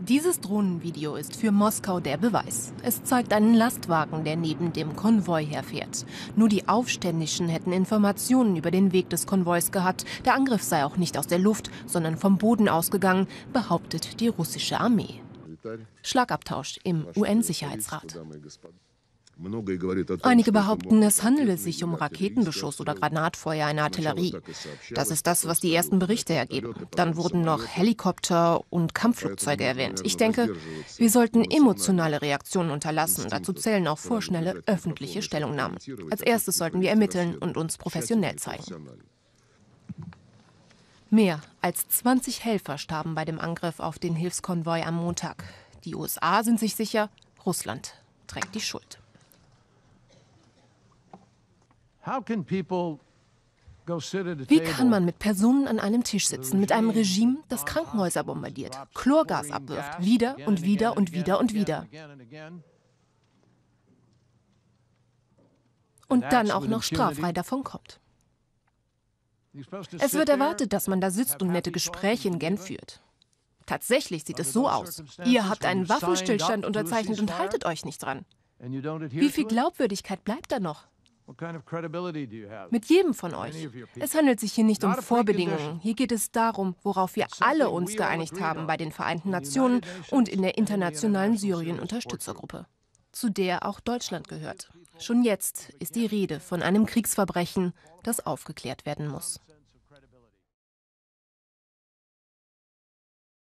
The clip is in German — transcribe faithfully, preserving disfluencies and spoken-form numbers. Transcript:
Dieses Drohnenvideo ist für Moskau der Beweis. Es zeigt einen Lastwagen, der neben dem Konvoi herfährt. Nur die Aufständischen hätten Informationen über den Weg des Konvois gehabt. Der Angriff sei auch nicht aus der Luft, sondern vom Boden ausgegangen, behauptet die russische Armee. Schlagabtausch im U N-Sicherheitsrat. Einige behaupten, es handele sich um Raketenbeschuss oder Granatfeuer in Artillerie. Das ist das, was die ersten Berichte ergeben. Dann wurden noch Helikopter und Kampfflugzeuge erwähnt. Ich denke, wir sollten emotionale Reaktionen unterlassen. Dazu zählen auch vorschnelle öffentliche Stellungnahmen. Als erstes sollten wir ermitteln und uns professionell zeigen. Mehr als zwanzig Helfer starben bei dem Angriff auf den Hilfskonvoi am Montag. Die U S A sind sich sicher, Russland trägt die Schuld. Wie kann man mit Personen an einem Tisch sitzen, mit einem Regime, das Krankenhäuser bombardiert, Chlorgas abwirft, wieder und wieder und wieder und wieder? Und dann auch noch straffrei davonkommt. Es wird erwartet, dass man da sitzt und nette Gespräche in Genf führt. Tatsächlich sieht es so aus. Ihr habt einen Waffenstillstand unterzeichnet und haltet euch nicht dran. Wie viel Glaubwürdigkeit bleibt da noch? Mit jedem von euch. Es handelt sich hier nicht um Vorbedingungen. Hier geht es darum, worauf wir alle uns geeinigt haben bei den Vereinten Nationen und in der internationalen Syrien-Unterstützergruppe, zu der auch Deutschland gehört. Schon jetzt ist die Rede von einem Kriegsverbrechen, das aufgeklärt werden muss.